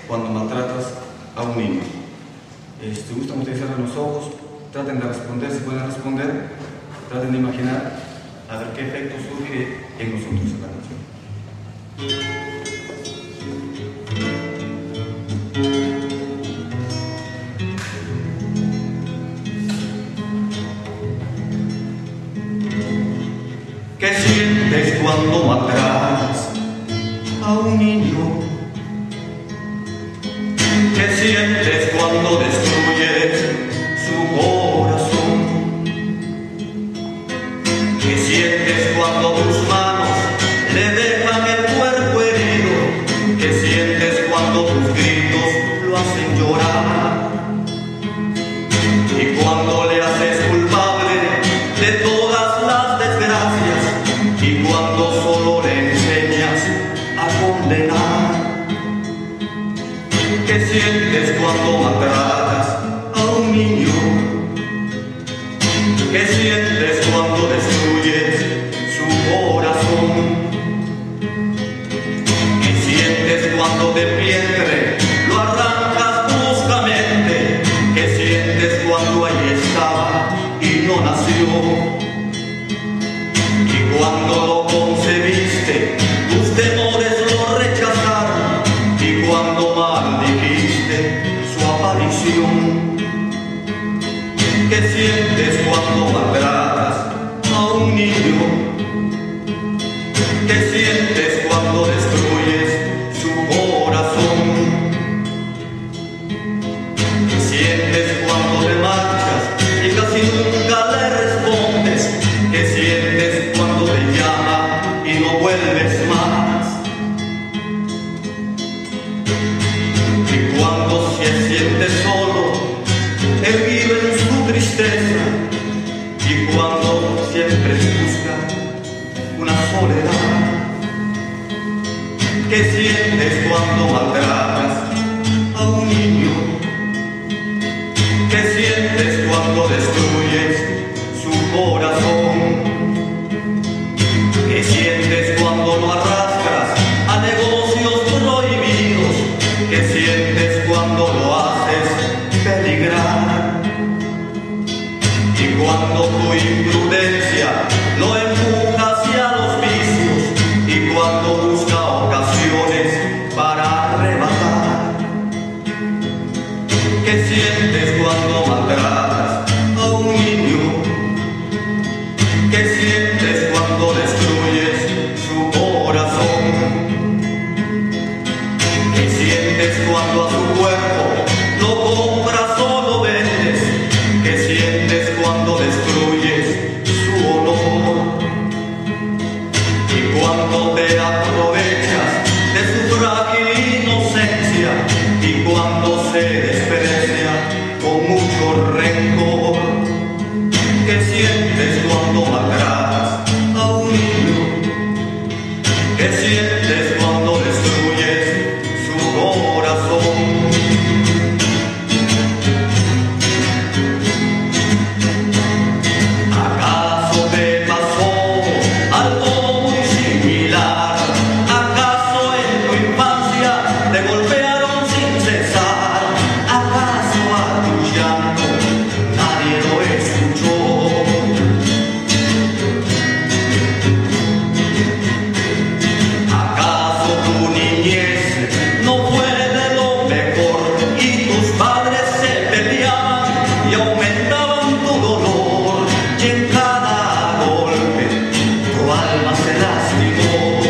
cuando maltratas a un niño? Si gustan ustedes cerrar los ojos, traten de responder, si pueden responder, traten de imaginar a ver qué efecto surge en nosotros en la canción. ¿Qué sientes cuando maltratas a un niño? ¿Qué sientes cuando destruyes su corazón? ¿Qué sientes cuando tus manos le dejan el cuerpo herido? ¿Qué sientes cuando tus gritos lo hacen llorar? Y cuando le haces culpable de todas las desgracias, y cuando solo le enseñas a condenar. ¿Qué sientes cuando maltratas a un niño? ¿Qué sientes cuando destruyes su corazón? ¿Qué sientes cuando de vientre lo arrancas bruscamente? ¿Qué sientes cuando ahí estaba y no nació? Y cuando lo concebiste, tus temores lo rechazaron, y cuando maldijiste su aparición. ¿Qué sientes cuando maltratas a un niño? ¿Qué sientes cuando destruyes su corazón? ¿Qué sientes cuando te marchas y casi nunca le respondes? ¿Qué sientes cuando te llama y no vuelves más? Y cuando se siente solo, él vive en su tristeza, y cuando siempre busca una soledad. ¿Qué sientes cuando maltratas a un niño? ¿Qué sientes cuando destruyes su corazón? ¿Qué sientes cuando lo arrastras a negocios prohibidos? ¿Qué sientes cuando lo haces peligrar? Y cuando tu imprudencia lo empuja hacia los vicios, y cuando busca ocasiones para arrebatar. ¿Qué sientes cuando maltratas a un niño? ¿Qué sientes cuando destruyes su corazón? ¿Qué sientes cuando a su cuerpo lo compras o lo vendes? ¿Qué sientes cuando destruyes su honor? Y cuando te aprovechas de su frágil inocencia, y cuando se desprecia con mucho rencor. ¿Qué sientes cuando maltratas a un niño? ¿Qué sientes cuando destruyes su corazón? ¿Acaso te pasó algo muy similar? ¿Acaso en tu infancia te golpearon sin cesar? ¿Acaso a tu llanto nadie lo escuchó? ¿Acaso tu niñez no fue de lo mejor, y tus padres se peleaban y aumentaban tu dolor, y en cada golpe tu alma se lastimó?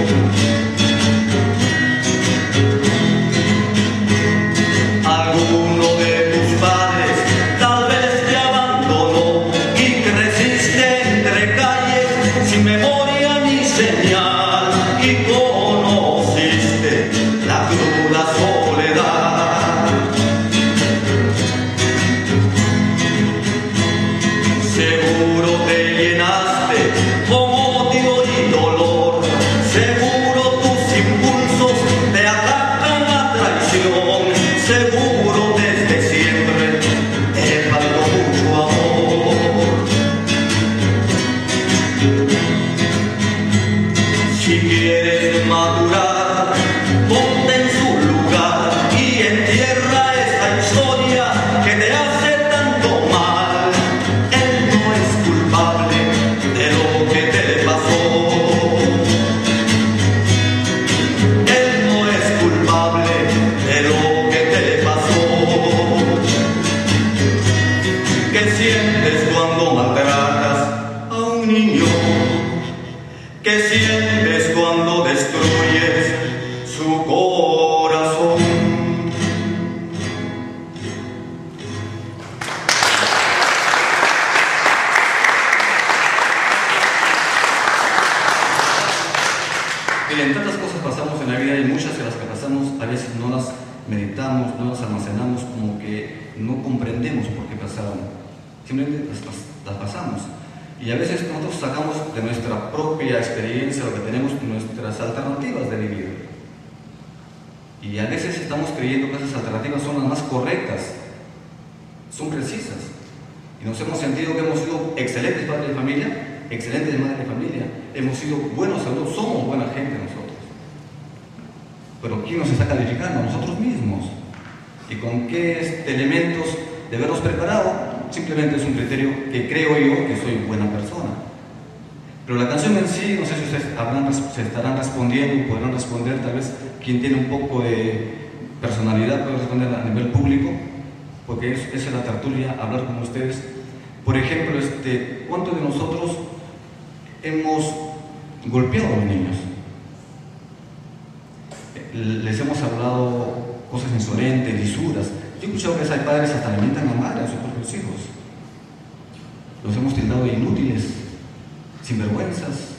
Alguno de tus padres tal vez te abandonó, y creciste entre calles sin memoria ni señal, y conociste la cruda soledad. Seguro te llenaste con odio y dolor, seguro tus impulsos te atacan a traición, seguro desde siempre te faltó mucho amor. Si quieres madurar, ponte en su lugar meditamos, no las almacenamos, como que no comprendemos por qué pasaron, simplemente las pasamos. Y a veces nosotros sacamos de nuestra propia experiencia lo que tenemos, nuestras alternativas de vivir. Y a veces estamos creyendo que esas alternativas son las más correctas, son precisas. Y nos hemos sentido que hemos sido excelentes padres de familia, excelentes madres de familia, hemos sido buenos adultos, somos buena gente nosotros. Pero ¿quién nos está calificando? Nosotros mismos. ¿Y con qué elementos de habernos preparado? Simplemente es un criterio que creo yo que soy buena persona. Pero la canción en sí, no sé si ustedes se estarán respondiendo, podrán responder, tal vez quien tiene un poco de personalidad puede responder a nivel público, porque es la tertulia, hablar con ustedes. Por ejemplo, ¿cuántos de nosotros hemos golpeado a los niños? Les hemos hablado cosas insolentes, lisuras. Yo he escuchado que hay padres hasta alimentan a madre a sus propios hijos. Los hemos tildado de inútiles, sinvergüenzas.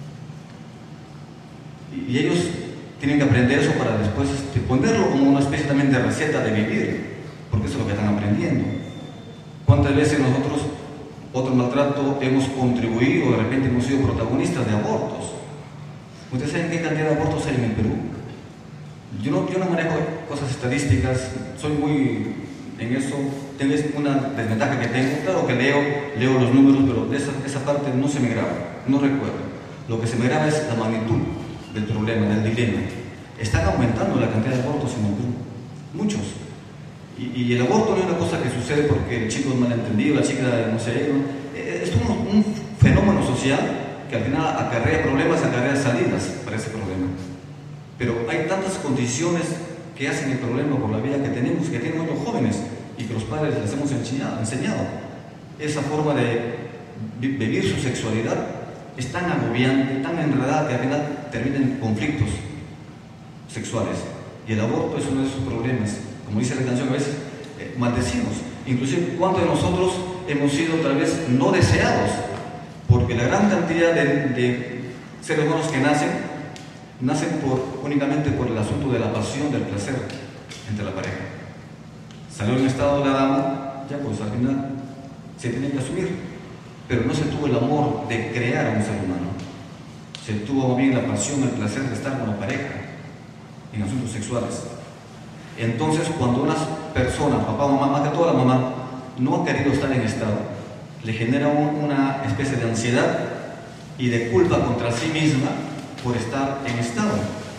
Y ellos tienen que aprender eso para después ponerlo como una especie también de receta de vivir, porque eso es lo que están aprendiendo. ¿Cuántas veces nosotros, otro maltrato, hemos contribuido, de repente hemos sido protagonistas de abortos? ¿Ustedes saben qué cantidad de abortos hay en el Perú? Yo no manejo cosas estadísticas, soy muy en eso, tengo una desventaja que tengo. Claro que leo los números, pero esa parte no se me graba, no recuerdo. Lo que se me graba es la magnitud del problema, del dilema. Están aumentando la cantidad de abortos en el Perú, muchos. Y el aborto no es una cosa que sucede porque el chico es malentendido, la chica no sé, es un fenómeno social que al final acarrea problemas, acarrea salidas para ese problema. Pero hay tantas condiciones que hacen el problema por la vida que tenemos, que tienen los jóvenes y que los padres les hemos enseñado. Esa forma de vivir su sexualidad es tan agobiante, tan enredada que al final termina en conflictos sexuales. Y el aborto es uno de esos problemas. Como dice la canción, a veces maldecimos. Inclusive, ¿cuántos de nosotros hemos sido tal vez no deseados? Porque la gran cantidad de seres humanos que nacen únicamente por el asunto de la pasión, del placer entre la pareja. Salió en estado la dama, ya pues al final se tiene que asumir, pero no se tuvo el amor de crear a un ser humano. Se tuvo bien la pasión, el placer de estar con la pareja en asuntos sexuales. Entonces, cuando una persona, papá o mamá, más que toda la mamá, no ha querido estar en estado, le genera una especie de ansiedad y de culpa contra sí misma por estar en estado.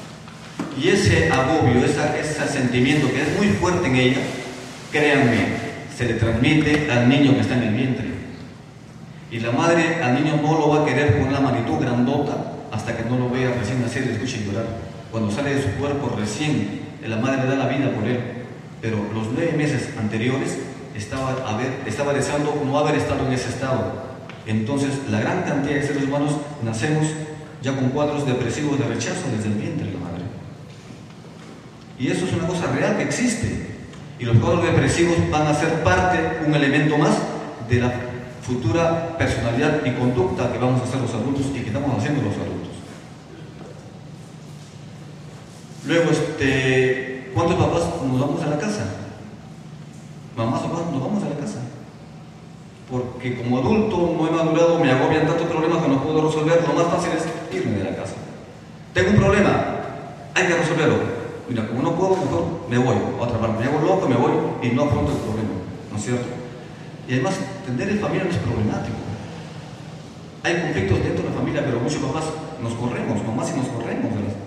Y ese agobio, ese sentimiento que es muy fuerte en ella, créanme, se le transmite al niño que está en el vientre. Y la madre al niño no lo va a querer con una magnitud grandota hasta que no lo vea recién nacer y le escuche llorar. Cuando sale de su cuerpo recién, la madre le da la vida por él. Pero los 9 meses anteriores estaba deseando no haber estado en ese estado. Entonces, la gran cantidad de seres humanos nacemos ya con cuadros depresivos de rechazo desde el vientre de la madre. Y eso es una cosa real que existe. Y los cuadros depresivos van a ser parte, un elemento más de la futura personalidad y conducta que vamos a hacer los adultos y que estamos haciendo los adultos. Luego, ¿cuántos papás nos vamos a la casa? Mamás o papás nos vamos a la casa. Porque como adulto no he madurado, me agobian tantos problemas que no puedo resolver. Lo más fácil es irme de la casa. Tengo un problema, hay que resolverlo. Mira, como no puedo, mejor me voy a otra parte. Me hago loco, me voy y no afronto el problema, ¿no es cierto? Y además, tener en familia no es problemático. Hay conflictos dentro de la familia, pero muchos papás nos corremos, mamás y nos corremos de las